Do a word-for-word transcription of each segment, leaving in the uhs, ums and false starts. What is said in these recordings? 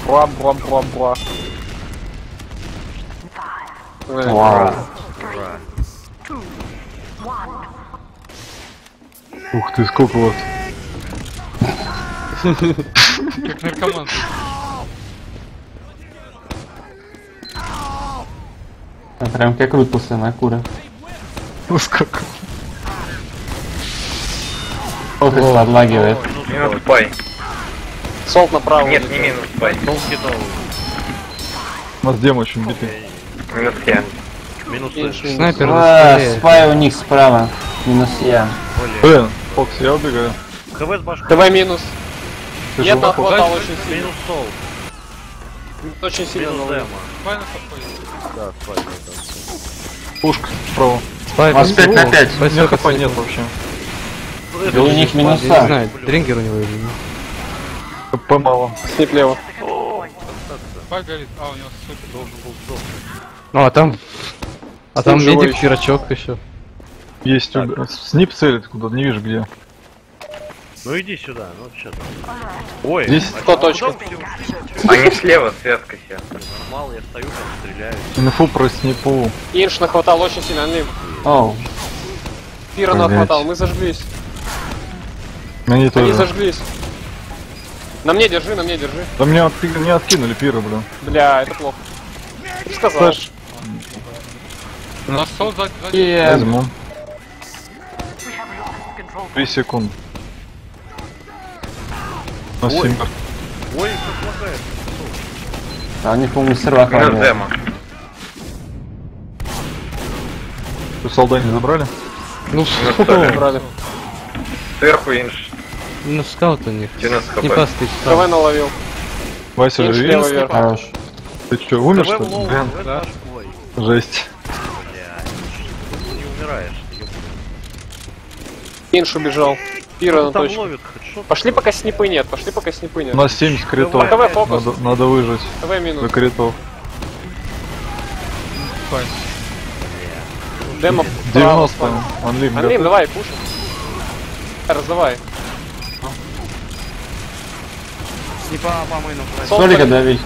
Бла-бла-бла-бла. Вау. Ух ты, сколько вот. Как наркоман. Прям как крутился на куре. Ну сколько. Вот их подлагивает. Минус пай. Солт направо. Нет, не минус пай. У нас демо очень битый. Минус я. Минус Снайпер А, быстрее. спай у них справа. Минус я. Блин, Фокс, я убегаю. КВ с башкой. ТВ минус. Ты Нет, жива? отхватал очень сильно. Минус сол. Очень сильно. Минус наловил. демо. Да, спай. Пушка справа. Спай, У вас пять на О, пять. спай, У меня спай, хп спай. нет вообще. Да у них Я не минуса. знаю, дрингер у него или нет. ХП мало. Снип лево. Спай горит. А, у него супер должен был сдохнуть. Ну а там... А Снип там живой медик, еще. пирочок еще. Есть уб... Снип целит куда-то, не вижу где. Ну иди сюда, ну что там. Ой, Здесь а сто чё, точка. куда все ушли? Они слева, связка сейчас. Нормально, я стою там, стреляю. инфу про снипу. Инш нахватал очень сильно. Анлим. Оу. Пира Блять. нахватал. Мы зажглись. Они Они тоже. зажглись. На мне держи, на мне держи. Да меня от... не откинули пира, блин. Бля, это плохо. Сказал. Флэш. У нас солт сзади. сзади. И... Возьму. Три секунды. На Ой. симпер. Ой, как лагает. А у них, по-моему, сервак Минус лагает. демо. Вы солдат не забрали? Ну, Минус соли. Брали. Сверху инш. ну скаут у них. девяносто Не хп. пастый ТВ скаут. наловил. Вася, Инш живи? лево вверх. Хорош. Ты чё, умер КВ что ли? лоу, Блин, КВ с башкой. жесть. Бля, ты не умираешь, ёбаный. Инш убежал. Пира на Кто там точку. ловит хоть что? Пошли пока снипы нет. Пошли пока снипы У нет. нас семьдесят критов. КВ фокус. Надо, надо выжить. ТВ За минус. критов. Демо право. девяносто. Анлим. Анлим, давай, пушим. Раздавай. Снипа по мейну. Солт Солика полез. давить.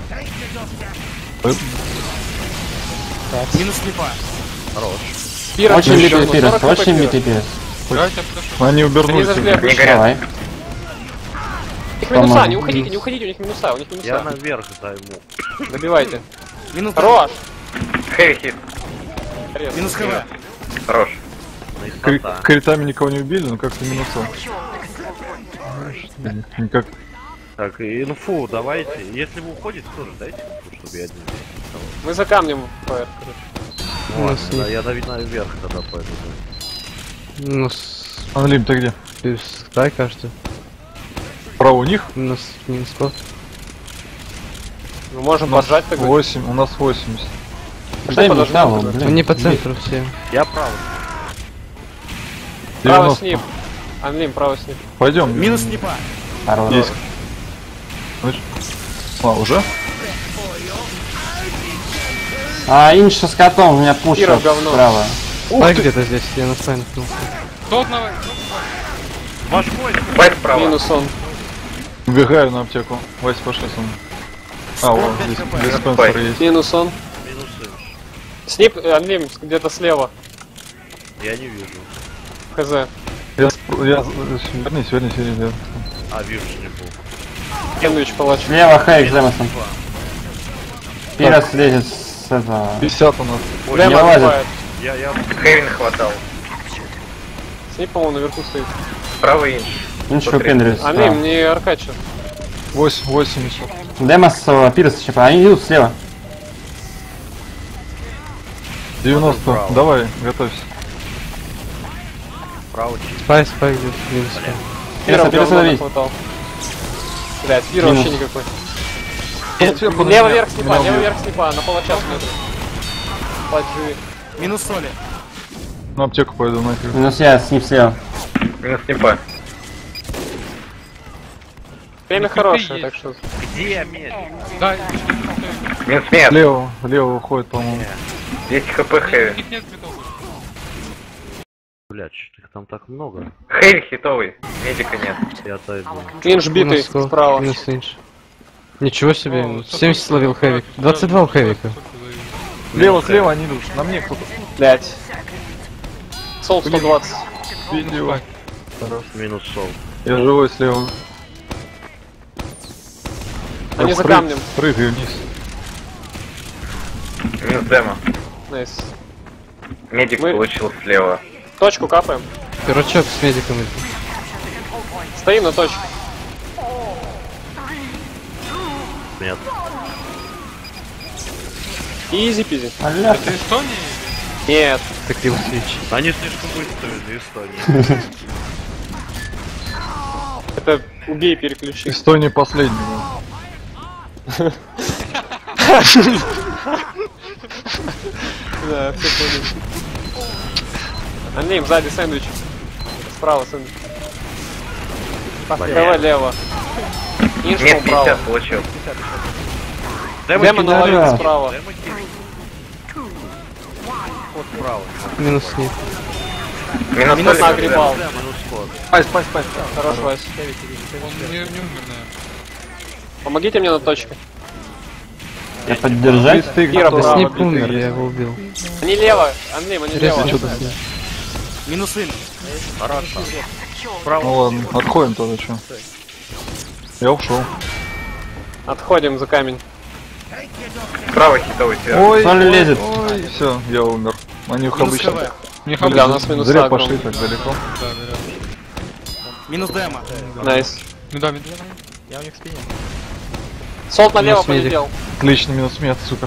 Минус снипа. Хорош. Пира Очень еще битый минус. пирс, сорок хп очень пира. битый пирс. Давайте я подошел. Они Они убернулись. зажгли Они обычно. горят. Давай. У них минуса, По-моему. не уходите, не уходите, у них минуса, у них Я минуса. наверх займу. Добивайте. Минус Хорош. Хэви хит. Резко. Минус КВ. Хорош. Кри- критами никого не убили, но как-то минусом. Никак. Так, инфу давайте. Если вы уходите, тоже дайте инфу, чтобы я один здесь. Мы за камнем. Фаер. Вот, нас да, я давить наверх тогда пойду. Ну, с... Анлим, ты где? Спай, кажется. Право у них? Минус, минус код. Мы можем У нас поджать тогда. восемь, у нас восемьдесят. Дай мне подожди, того, тогда. блин. Они по центру все. Я прав. Право девяносто. снип. Анлим, право снип. Пойдем. Минус снипа. Хорош. Есть. А, уже? А, Инша с котом у меня пушит Пиров говно. справа. Спай где-то здесь, я на спай наткнулся. Солт на... Башкой. Пай справа. Минус он. Убегаю на аптеку. Вась, пошли со мной. А, вот здесь диспенсер есть. Минус он. Минус инш. Снип, э, Анлим, где-то слева. Я не вижу. Хз. Я, спр- я... Вернись, вернись, вернись. А, вижу, не был. Кендович палач. Слева Хейк с Демосом. Пирс лезет с этого. пятьдесят у нас. Ой, Демо не лазит. убивает. я, я... Хэви хватал. Снип, по-моему, наверху стоит. Справа инш. Инша выпендривается. Анлим, не аркачу. восемь, восемьдесят. Демос, э, Пирс еще. Они идут слева. девяносто. Право. Давай, готовься. Право чисто. Спай, спай где-то, минус код. Пира Пирса, Пирса говно давить. нахватал. Блять, пира Минус. вообще никакой. Сверху на Лево меня. вверх снипа, Меня лево убьют. вверх снипа, на палача смотрит. Палач живи. Минус соли. На аптеку пойду нахер. Минус я, снип слева. Минус снипа. Время Ну, хорошее, есть. так что... Где медик? Да, Минус мед. Лево, лево уходит, по-моему. десять хп у хэви. них нет цветов. Блять, что их там так много. Хэви хитовый. Медика нет. Я отойду. Инж битый Минус код, справа. минус инш. Ничего себе, семьдесят словил хэвик. двадцать два у хэвика. Слева, слева, они идут. На мне кто-то. Блять. Сол сто двадцать. Видео. Минус сол. Я живой слева. Они за Прыг- камнем. Прыгаю вниз. Минус демо. Найс. Медик Мы- получил слева. Точку капаем. Пирочок с медиком идет. Стоим на точке. Нет. Изи пизи. Аля. Это Эстония? Нет. Так ты свич. Они слишком быстрые для Эстонии. Это убей, переключи. Эстония последний. Да, все понял. Анлим, сзади сэндвич. Справа сэндвич. Давай лево. Инш Нет, право. пятьдесят получил. Демо наловил Да. справа. Вот справа. Минус нет. Минус Минус соль, нагребал. Да, минус ход. Спай, спай, спай. Хорош, Вась. Он не, не умер, наверное. Помогите мне на точке. Я поддержать? Битый, Кира, готов. право, Снип Битый умер, есть. я его убил. Они лево. Анлим, они лево. Резко что-то с ним. Минус ин. Хорошо. Ну ладно, отходим тогда, что. Я ушел. Отходим за камень. Справа хитовый сверху. Ой, Соль лезет. ой, все, я умер. Они их Минус обычно. ХВ. Не Бля, у хабля. нас минуса Зря пошли огромные. так далеко. Да, да, да. Минус демо. Найс. Ну да, медведь. Солт налево Минус медик. полетел. Отлично, минус мет, супер.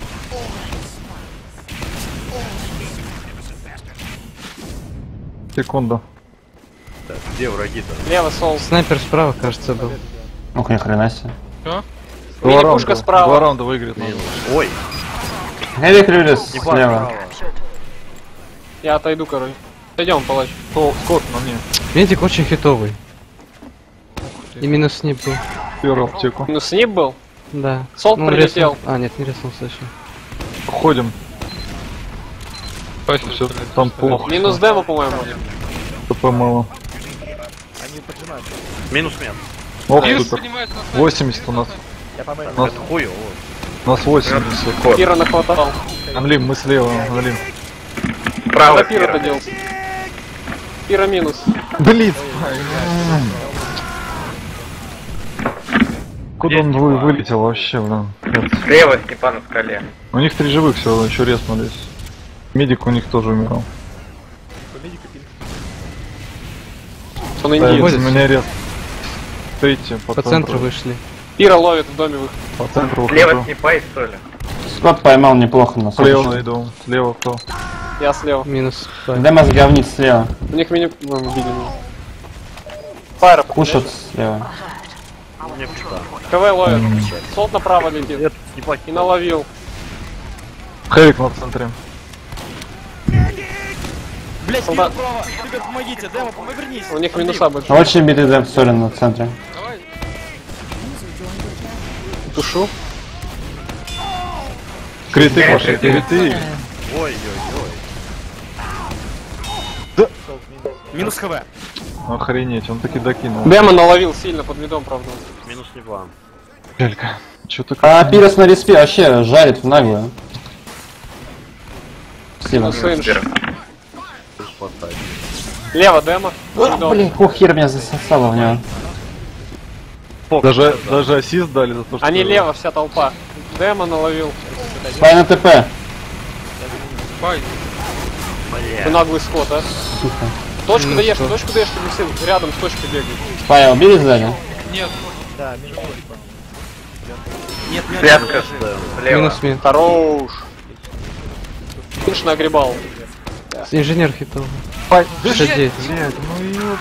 Секунду. Так, где враги-то? Лево солт. Снайпер справа, кажется, был. Ух, ни хрена себе. Что? Два Мини-пушка раунда, справа. два раунда выиграет надо. Минус. Ой, Эвик Рюрис не слева. справа. Я отойду, короче. Пойдем, палач. О, Скотт на мне. Медик очень хитовый. И минус снип был. Первую аптеку. Ну, снип был. Да. Солт Ну, он прилетел. резнул- А, нет, не резнулся еще. Уходим. Точно, Все, блядь, там что плохо. Минус демо, по-моему. ТП мало. Минус мет. Ох, Вирус супер. поднимается на снайпер. восемьдесят у нас. Нас, Это хуёво. у нас восемьдесят. Ход. Пира нахватал. Анлим, мы слева, Анлим. Справа Куда пира-то сверху. делся? Пира минус. Блин! Куда он вы- вылетел вообще, блин? Капец. Слева Степан на скале. У них три живых все, еще резнулись. Медик у них тоже умирал. Он Да, индиец. у меня рез. Стоите по, По центру вышли. Пира ловит в доме выход. По центру Слева выхожу. снипа и соли. Скотт поймал неплохо на Слева солнце. найду. Слева кто? Я слева. Минус файв. Демос говнит слева. У них мини... Ну, убили меня. Файра. Кушат слева. Мне пизда. КВ ловит. Солт направо летит. Этот не И покинул. наловил. Хэвик на центре. Блять, Солдат. Пира справа. Ребят, помогите. Демо, повернись. У них минуса большие. Очень битый дем Солин на центре. Давай. Тушу. Криты пошли, криты. Ой-ой-ой. Минус ХВ. Охренеть, он таки докинул. Демо наловил сильно под медом, правда. Минус не два. Гелька. Чё ты А Пирос на респе вообще жарит в наглую. Спасибо. Минус инш. Сверху. Спасай. Лево демо. Медом. Блин, ух, хер меня засосало в него. Даже, даже ассист дали за то, что... Они лево, вся толпа. Демо наловил. Спай на ТП. Бай. Ты наглый скот, а. Сука. Точку даешь, точку даешь, чтобы все рядом с точкой бегают. Спая убили сзади? Нет. Нет, нет, Связка слева. Минус мид. Хорош. Инш нагребал. Инженер хитовый. Спай. шестьдесят девять. Блядь, ну ёп.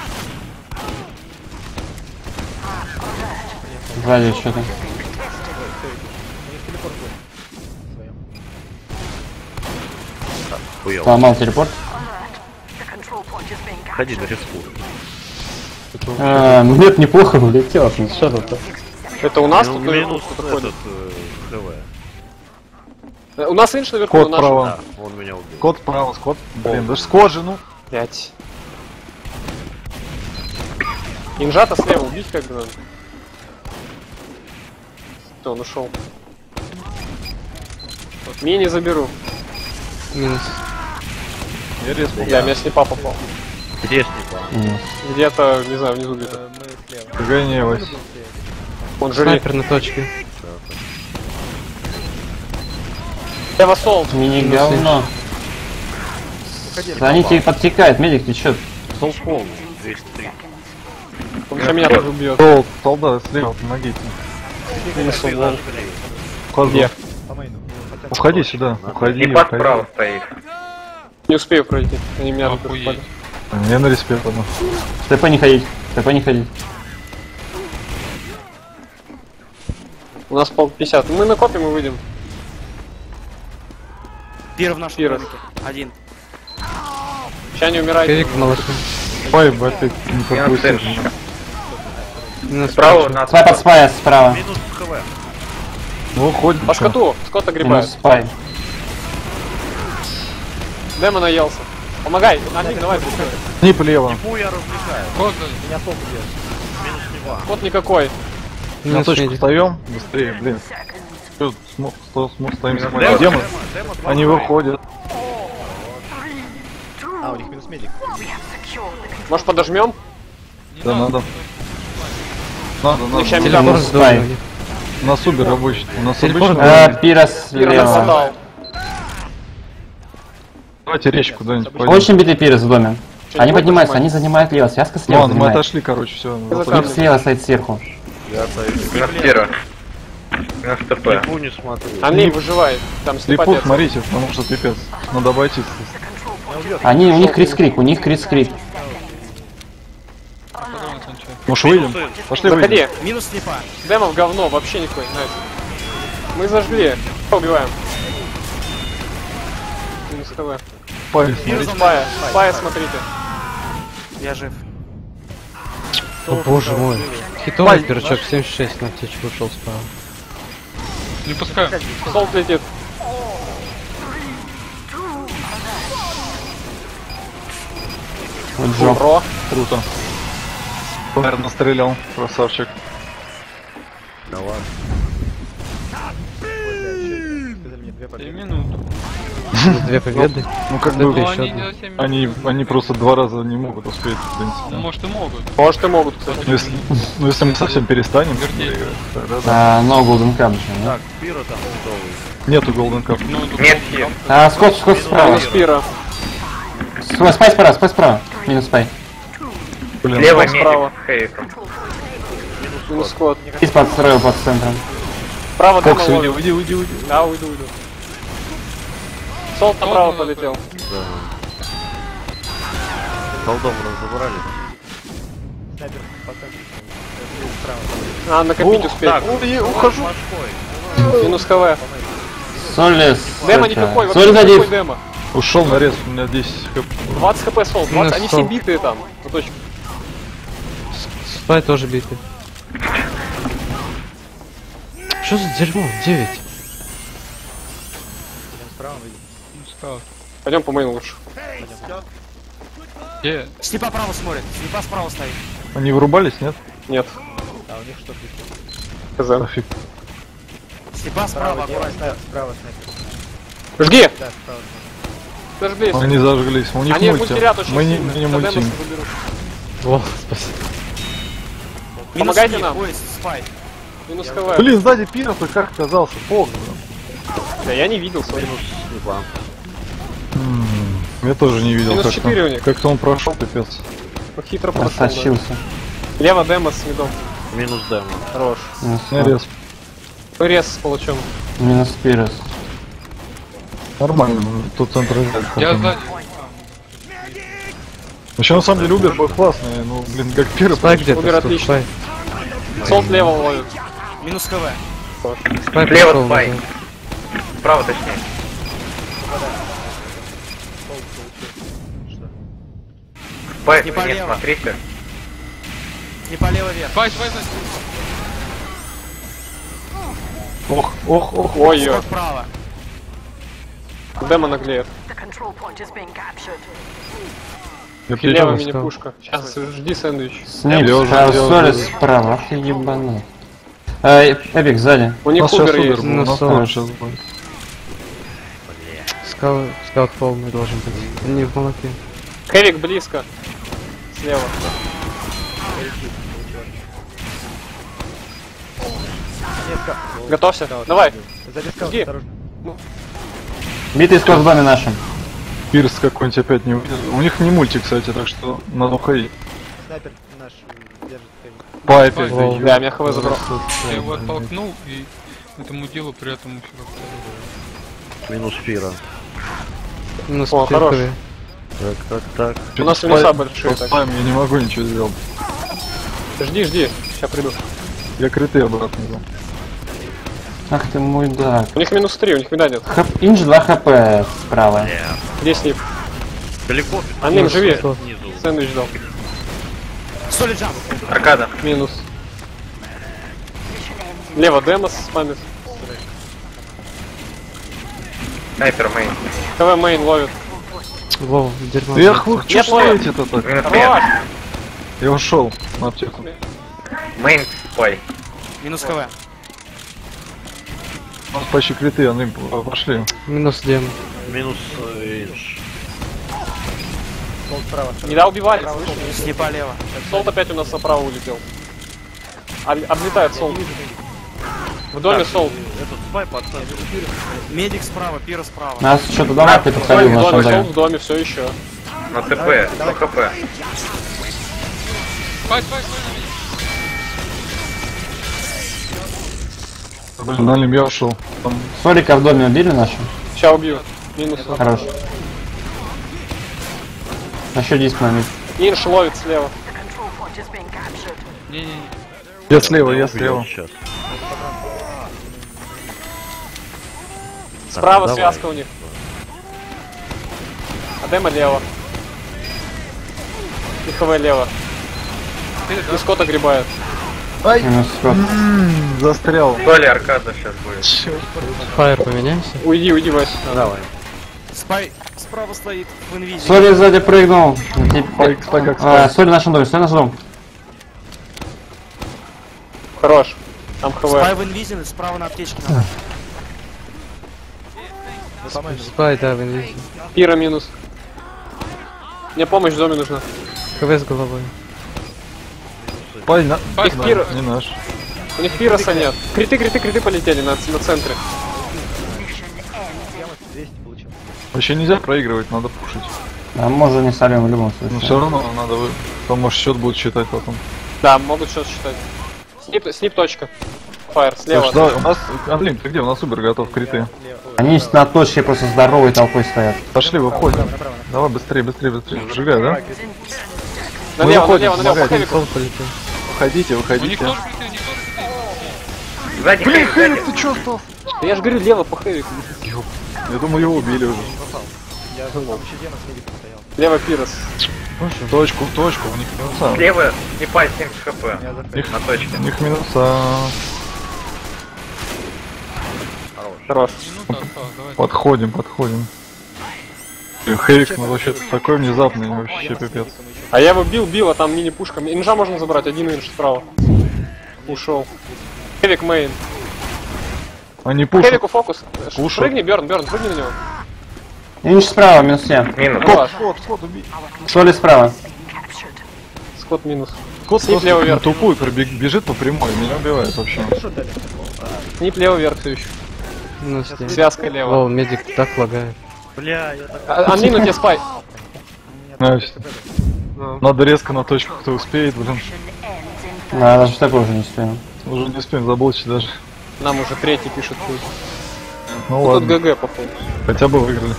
Сзади что-то. Хуёво. Сломал телепорт. Ходи на риску. А, нет, неплохо улетел. Что тут? Это у нас Ну, тут наверху минус кто-то ходит? этот э, ХВ. Э, У нас инш наверху, Кот на нашем. право. Да, он меня убил. Скотт справа, Скотт. Блин, даже Скотт же, ну. Пять. Инжата слева убить как бы надо. Кто, он ушел. Мини заберу. Минус. Я рез Я, меня снипа попал. Где снипа? Минус. Где-то, не знаю, внизу где-то. Гони, Вась. Он жри. Снайпер на точке. Лево сол. Мини говно. Они тебе подтекают, медик, ты чё? Сол полный. двести три. Он сейчас меня тоже убьет. Сол- Солдат слева, помогите. Минус сол, ладно. Козлов. Где? Уходи сюда, уходи, Снипа уходи. справа стоит. Не успею пройти. Они меня тут Охуеть. попали. Мне на респект одну. ТП не ходить, ТП не ходить. У нас пол пятьдесят. Мы накопим и выйдем. Пир в нашем Пирос. домике. Один. Сейчас не умирайте. Кевик малыши. Спай, бать, ты не Минус пропустишь. центр. Минус Справа пять. на Спай под спая справа. Минус ХВ. Ну, уходим. По шкоту. Скот Минус огребает. спай. Демо наелся. Помогай. Ник, давай быстрее. Снип лево. Фу, я развлекаю. Козырь. Минус снипа. Кот никакой. На Минус точку медик. встаем. Быстрее, блин. Чё, смо- сто- смо- стоим, Минус смотрим. лево. Демон. Демо два. Они выходят. А, у них минус медик. Может подожмем? Не Да, надо. Надо, надо. Ща надо. медак. Минус спай. У нас убер рабочий. У нас Телепорт. обычно. Э, Пирос Пирос слева. отдал. Давайте речку куда-нибудь пойдем. Очень битый Пирос в доме. Чё, Они не поднимаются, поднимать? они занимают лево. Связка слева Ладно, мы занимает. отошли, короче, все. за Пирос слева стоит сверху. Я отойду. Минус первый. Минус ТП. Снипу не смотрю. Анлей выживает. Там Слепут, слепотец. смотрите, потому что пипец. Надо обойти. Они, у них крит-скрик, у них крит-скрик. Патроны кончают. Может выйдем? Пошли выйдем. Заходи. Минус снипа. Демо в говно. Вообще никакой. Найс. Мы зажгли. Убиваем. Минус ТВ. Спай, Пир смотрите. за мной. Спая. Спая, смотрите. Я жив. О боже мой. Хитовый пирожок семьдесят шесть на аптечку ушел справа. Не пускаю. Солд летит. Вот жоп. Про. Круто. Наверное, стрелял. Красавчик. И минуту. Две победы. Ну как Ну, бы еще Ну они одна. за семь минут. они, они просто два раза не могут успеть, в Ну, принципе. может и могут. Может и могут, кстати. Ну если, ну, если мы совсем перестанем Вернее. играть, тогда да. А, но Golden Cup же, да? Так, Пира там готовый. Нету Golden Cup. Ну, тут Нет, вот нет. там- А, скот, скот справа. Минус Пира. Спай, спай справа, спай справа. Минус спай. Блин, Лево Скот справа. медик. Хейфом. Минус Скот. И подстроил под центром. Право Демо Фокс, уйди, ловит. уйди, уйди, уйди. Да, уйду, уйду. Солд направо полетел. Колдом разобрали. А, накопить успеть. Так, я ухожу. морской. Минус ХВ. Солис. Демо это, никакой, вообще Соль никакой задив. демо. Ушел на рез, у меня десять хп. двадцать хп солд. Минус двадцать. Они все солд. битые там. На точке. Спай тоже битый. Что за дерьмо? девять. Ну, сказал. Пойдем по мейну лучше. Где? Снипа право смотрит. Снипа справа стоит. Они вырубались, нет? Нет. Хз. Пофиг. Снипа справа, аккуратно. Жги! Зажглись. Они зажглись. У них Они мульти. мультирят очень Мы не, сильно. мы не Когда мультим. Демоса заберут. О, спасибо. Минус Помогайте снип. нам. Ой, спай. Минус ХВ. Блин, сзади пиров, и как оказался? Фок, блин. Да я не видел, смотри. Снипа. М, Я тоже не видел, Минус как четыре у них. как-то он прошел, пипец. Хитро прошел. да. Просочился. Лево Демо с медом. Минус Демо. Хорош. Минус На соль. рез. Рез с палачом. Минус Пирос. Нормально, тут центр. Я сзади. Вообще, на самом деле, Убер был классный, ну, блин, как пиры. Спай где-то. Убер стоп, отлично. Спай. Солд лево ловит. Минус ХВ. Спай Слева пошел спай. назад. Справа точнее. Спай, Не нет, полево. смотрите. Снипа лево вверх. Спай, спай, спай. Ох, ох, ох. Ой, ё. Скот право. Демо наглеет. The control point is being captured. Я Лево перечел. мини-пушка. Сейчас жди сэндвич. Снип, Я уже а, делал, Солис делал. справа. Ах ты ебаный. Э, Эпик сзади. У У них нас сейчас Убер Убер есть. был, у Ну, нас соло. тоже сейчас будет. Скаут, скаут полный должен быть. Не в молоке. Хэвик близко. Слева. Готовься. Давай. Жги. Битый скот в доме нашем. Пирс какой-нибудь опять не увидел. У них не мульти, кстати, так что надо уходить. Снайпер наш держит. По опять Воу. дают. Да, меня ХВ забрал. Я его оттолкнул и этому делу при этом еще раз. Минус Фира. Минус О, хорош. пятый. Так, так, так. У нас Спай- минуса большие. по Так. спам я не могу ничего сделать. Жди, жди. Сейчас приду. Я криты обратно взял. Ах ты мой да. У них минус три, у них меда нет. Хп... Инж два хп справа. Где снип? Далеко. Аним, живи. Снизу. Сэндвич дал. Солид джамп. Аркада. Минус. Лево Демос спамит. Снайпер мейн. КВ мейн ловит. Вова, дерьмо. Эх, вы что Нет, стоите-то так? Минус Хорош! мейн. Я ушел на аптеку. Мейн спай. Минус ХВ. У нас почти криты, они пошли. Минус дем. Минус э, инж. Пол справа. Не да убивали, слышишь? Снипа лево. Солт опять у нас направо улетел. Об- Облетает солт. В доме солт. Этот спай пацан. Медик справа, пира справа. Нас что-то дома ты В подходил в доме, нашем солт доме. в доме, все еще. На ТП. сто хп. Спай, спай, спай на меня. Блин, на ним я ушел. Там Солика в доме убили нашим? Сейчас убью. Минус. Хорош. Еще диск на мид. Инш ловит слева. The control point is being captured. Не-не-не. я слева, я слева. Сейчас. Справа давай. связка у них. Адема лево. И ХВ лево. И скот огребает. Минус скот. Застрял. То ли аркада сейчас будет. Фаер поменяемся. Уйди, уйди, Вась. Давай. Спай справа стоит в инвизе. Соли сзади прыгнул. Спай, спай, как А, спай. Соли в нашем доме, Соли в нашем доме. Хорош. Там ХВ. Спай в инвизе, справа на аптечке. надо. Спай, да, в инвизе. Пира минус. Мне помощь в доме нужна. КВ с головой. Спай, на... Их Да, пира. не наш. У них пироса нет. Криты, криты, криты полетели на, на центре. двести получил. Вообще нельзя проигрывать, надо пушить. А можно не солим в любом Но случае. все равно надо вы. Потому что счет будет считать потом. Да, могут сейчас считать. Снип, снип точка. Фаер, слева. Слушай, да, у нас. Анлин, ты где? У нас Убер готов, криты. Они на точке просто здоровой толпой стоят. Пошли, выходим. Давай быстрее, быстрее, быстрее. Сжигай, да? Налево, выходим, налево, налево, по помогай, хэвику. Пол полетел. Выходите, У них выходите. тоже криты, у них тоже криты. Сзади Блин, Хэвик, Хэвик, сзади. ты чё стал? Да я же говорю, лево по хэвику. Я думаю, его убили уже. Я с помощью дема с медиком стоял. Лево пирос. Точку, в точку, у них минуса. Слева снипа семьдесят хп. Я за Их, На точке. у них минуса. Хорош. Минута осталась, давай. Подходим, подходим. Блин, Хэвик, ну вообще такой внезапный, вообще пипец. А я его бил, бил, а там мини-пушка. Инжа можно забрать, один инж справа. Ушел. Хэвик мейн. Они пушат. Хэвику фокус. Ш- Пушат. Прыгни, Бёрн, Бёрн, прыгни на него. Инж справа, минус семь. Минус. Хорош. Скот, скот, убей. Соли справа. Captured. Скот минус. Скот Снип просто лево на вверх. тупую пробег, бежит по прямой, меня убивает вообще. Снип лево вверх все еще. Минус дем. Связка лево. Вова, медик так лагает. Бля, я так... А- Анлин у тебя спай. Знаешь, надо резко на точку, кто успеет, блин. Да, даже такой уже не успеем. Уже не успеем заблочить даже. Нам уже третий пишет. хуй. Ну Тут ладно, ГГ, походу. хотя бы выиграли.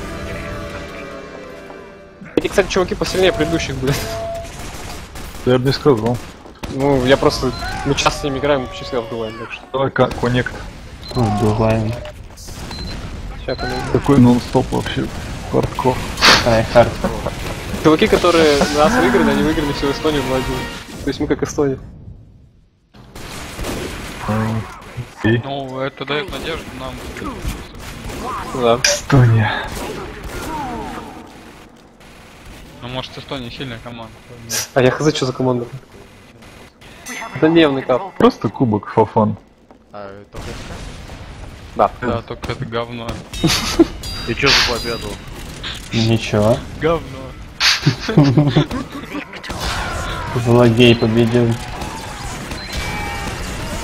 Эти, кстати, чуваки посильнее предыдущих, блядь. Я бы не сказал. Ну, я просто... Мы часто с ними играем, числа вдуваем, так что... Давай ка- коннект. Дублайн. Сейчас я найду. Такой нон-стоп вообще. Хардкор. Ай, хард. Чуваки, которые нас выиграли, они выиграли всю Эстонию в один. То есть мы как Эстония. И Ну, это дает надежду нам. Да. Эстония. Ну, может, Эстония сильная команда. А я хз, что за команда? Это дневный кап. Просто кубок фафан. А, только Да. Да, только это говно. И чё за победу? Ничего. Говно. Злодей победил.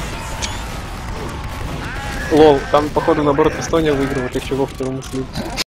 Лол, там походу наоборот Эстония выиграла, ты чего в первом мысли.